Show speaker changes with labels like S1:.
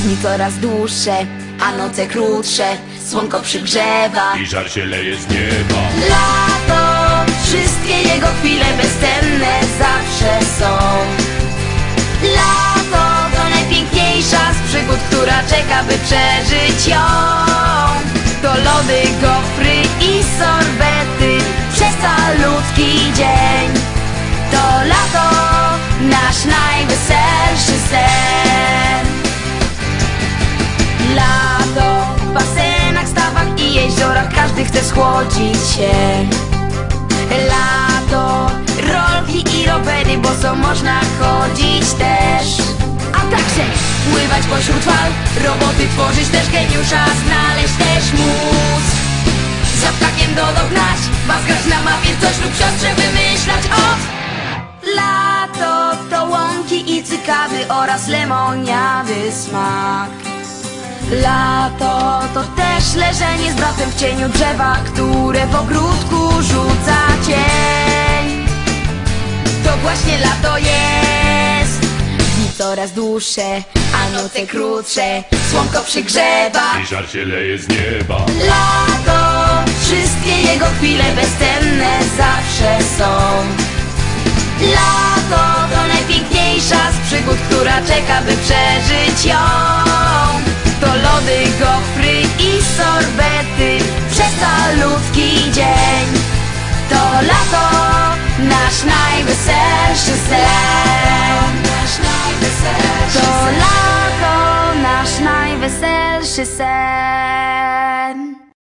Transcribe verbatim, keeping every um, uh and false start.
S1: Dni coraz dłuższe, a noce krótsze. Słonko przygrzewa
S2: i żar się leje z nieba.
S1: Lato, wszystkie jego chwile bezcenne zawsze są. Lato to najpiękniejsza z przygód, która czeka, by przeżyć ją. To lody, gofry i sorbety przez calutki dzień. To lato, nasz najweselszy sen. Lato, w basenach, stawach i jeziorach każdy chce schłodzić się. Lato, rolki i rowery, bo co można chodzić też. A także pływać pośród fal, roboty tworzyć też, geniusza znaleźć też móc. Za ptakiem dodognać, ma zgrać na mapie coś lub siostrze wymyślać od. Lato to łąki i cykady oraz lemoniady smak. Lato to też leżenie z bratem w cieniu drzewa, które w ogródku rzuca cień. To właśnie lato jest. Dni coraz dłuższe, a noce krótsze. Słonko przygrzewa
S2: i żar się leje z nieba.
S1: Lato, wszystkie jego chwile bezcenne zawsze są. Lato to najpiękniejsza z przygód, która czeka, by przeżyć ją. To lody, gofry i sorbety przez calutki dzień. To lato, nasz najweselszy sen. To lato, nasz najweselszy sen.